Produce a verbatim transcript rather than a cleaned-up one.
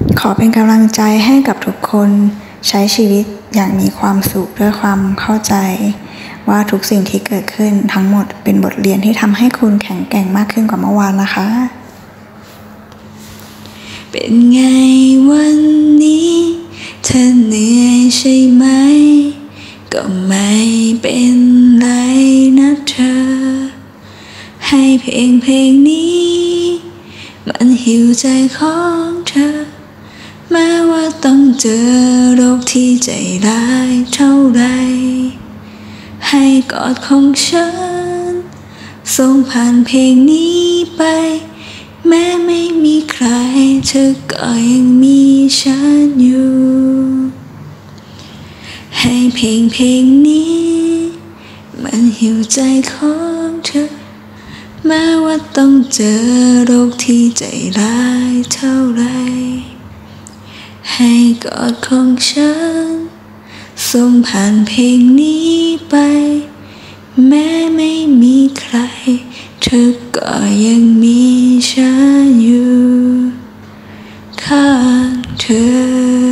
ขอเป็นกำลังใจให้กับทุกคนใช้ชีวิตอย่างมีความสุขด้วยความเข้าใจว่าทุกสิ่งที่เกิดขึ้นทั้งหมดเป็นบทเรียนที่ทำให้คุณแข็งแกร่งมากขึ้นกว่าเมื่อวานนะคะเป็นไงวันนี้เธอเหนื่อยใช่ไหมก็ไม่เป็นไรนะเธอให้เพลงเพลงนี้มันหิวใจของเธอแม้ว่าต้องเจอโรคที่ใจร้ายเท่าไรให้กอดของฉันส่งผ่านเพลงนี้ไปแม้ไม่มีใครเธอก็ยังมีฉันอยู่ให้เพลงเพลงนี้มันหิวใจของเธอแม้ว่าต้องเจอโรคที่ใจร้ายเท่าไรให้กอดของฉันส่งผ่านเพลงนี้ไปแม้ไม่มีใครเธอก็ยังมีฉันอยู่ข้างเธอ